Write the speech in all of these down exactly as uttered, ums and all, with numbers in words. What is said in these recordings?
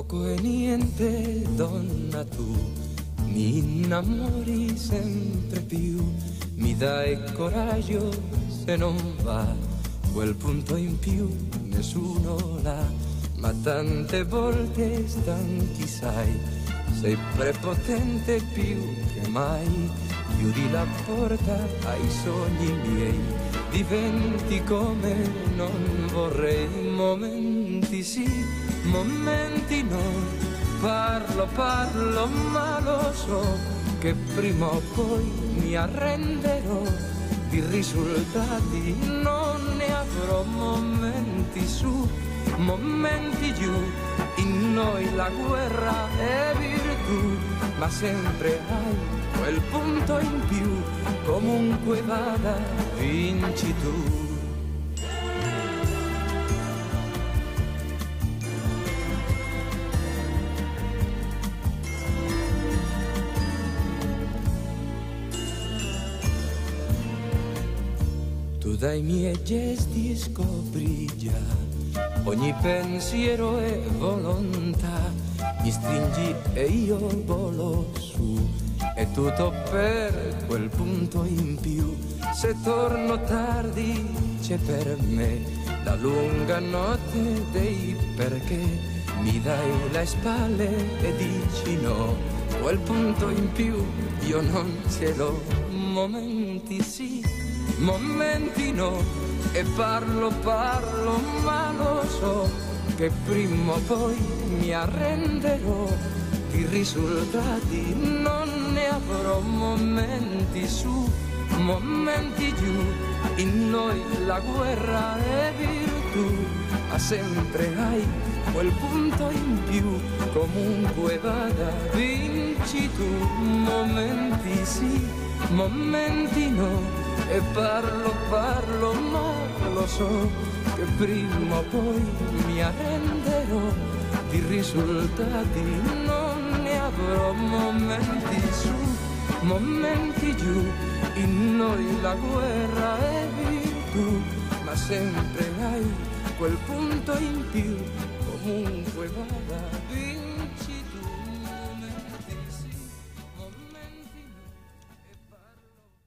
poco e niente, donna tu, mi innamori sempre più, mi dai coraggio se non va, quel punto in più nessuno l'ha, ma tante volte stanchi sai, sei prepotente più che mai, chiudi la porta ai sogni miei, diventi come non vorrei, momenti sì, momenti no, parlo, parlo, ma lo so che prima o poi mi arrenderò, di risultati non ne avrò, momenti su, momenti giù, in noi la guerra è virtù, ma sempre hai quel punto in più, comunque vada, vinci tu. Tu dai miei gesti scopri già ogni pensiero e volontà, mi stringi e io volo su, è tutto per quel punto in più, se torno tardi c'è per me la lunga notte dei perché, mi dai le spalle e dici no, quel punto in più io non ce l'ho, momenti sì, momenti no, e parlo, parlo, ma lo so che prima o poi mi arrenderò, di risultati non ne avrò, momenti su, momenti giù, in noi la guerra è virtù, ma sempre hai quel punto in più, comunque vada, vinci tu, momenti sì, momenti no, e parlo, parlo, ma lo so che prima o poi mi arrenderò, di risultati non ne avrò, momenti su, momenti giù, in noi la guerra è virtù, ma sempre hai quel punto in più, comunque vada, vinci tu, momenti sì, momenti no, e parlo.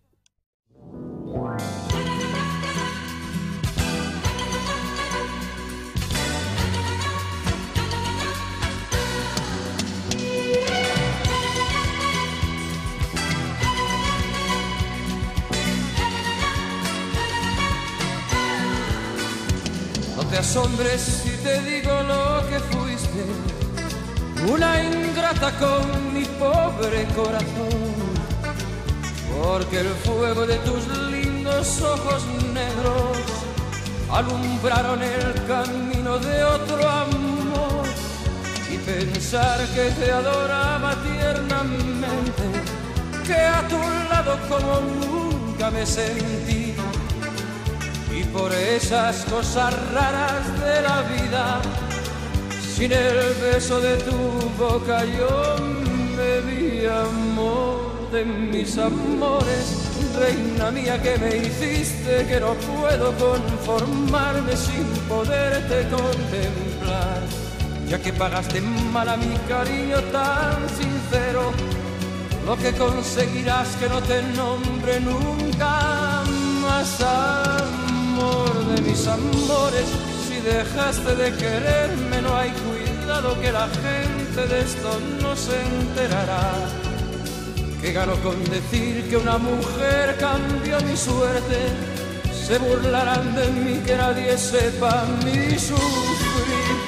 No te asombres si te digo lo que fuiste, una ingrata con mi pobre corazón, porque el fuego de tus lindos ojos negros alumbraron el camino de otro amor, y pensar que te adoraba tiernamente, que a tu lado como nunca me sentí, y por esas cosas raras de la vida, sin el beso de tu boca yo me vi, amor de mis amores, reina mía que me hiciste, que no puedo conformarme sin poderte contemplar, ya que pagaste mal a mi cariño tan sincero, lo que conseguirás que no te nombre nunca más, amor de mis amores, si dejaste de quererme no hay cuidado que la gente de esto no se enterará, que gano con decir que una mujer cambió mi suerte, se burlarán de mí que nadie sepa mi sufrir.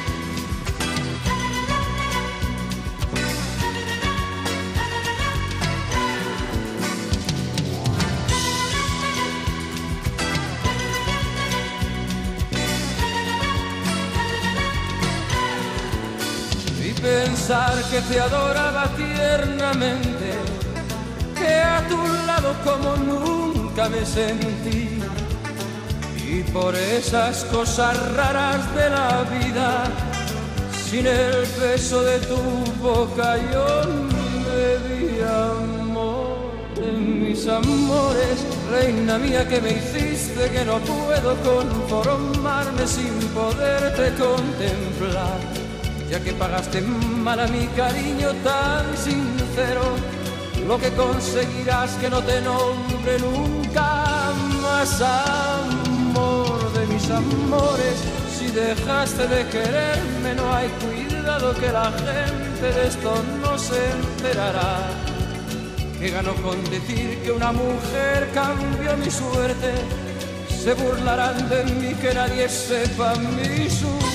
Pensar que te adoraba tiernamente, que a tu lado como nunca me sentí, y por esas cosas raras de la vida, sin el beso de tu boca yo me vi, amor de mis amores, reina mía que me hiciste, que no puedo conformarme sin poderte contemplar, ya que pagaste mal a mi cariño tan sincero, lo que conseguirás que no te nombre nunca más. Amor de mis amores, si dejaste de quererme, no hay cuidado que la gente de esto no se enterará. Que ganó con decir que una mujer cambió mi suerte, se burlarán de mí, que nadie sepa mi suerte.